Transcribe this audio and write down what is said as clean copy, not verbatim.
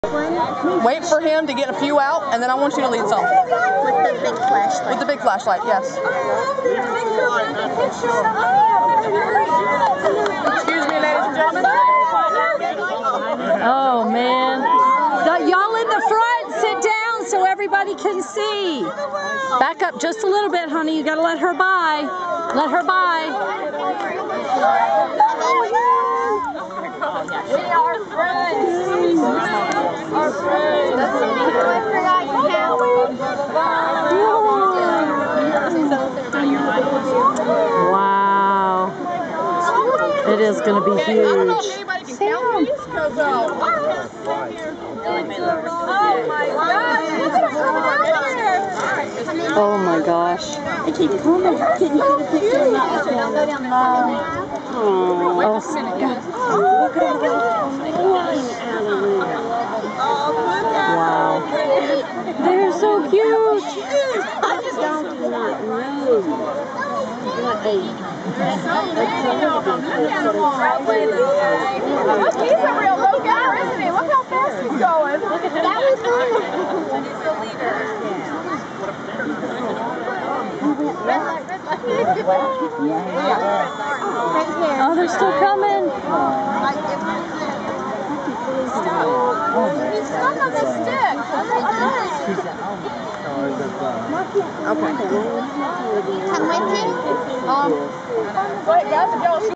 Wait for him to get a few out, and then I want you to lead some. With the big flashlight. With the big flashlight, yes. Excuse me, ladies and gentlemen. Oh, man. Y'all in the front, sit down so everybody can see. Back up just a little bit, honey. You got to let her by. Let her by. We are friends. Our friends. Wow. It is going to be huge. I don't know if anybody can count these, because oh my gosh, look at them coming out here. Oh my gosh. They keep coming. Can you get a picture of that? Wow. They're so cute. Look, he's a real low guy, isn't he? Look how fast he's going. Look at that. He's the leader. Oh, they're still coming. He's stuck on the stick. Okay. Come with you? Wait, guys, if y'all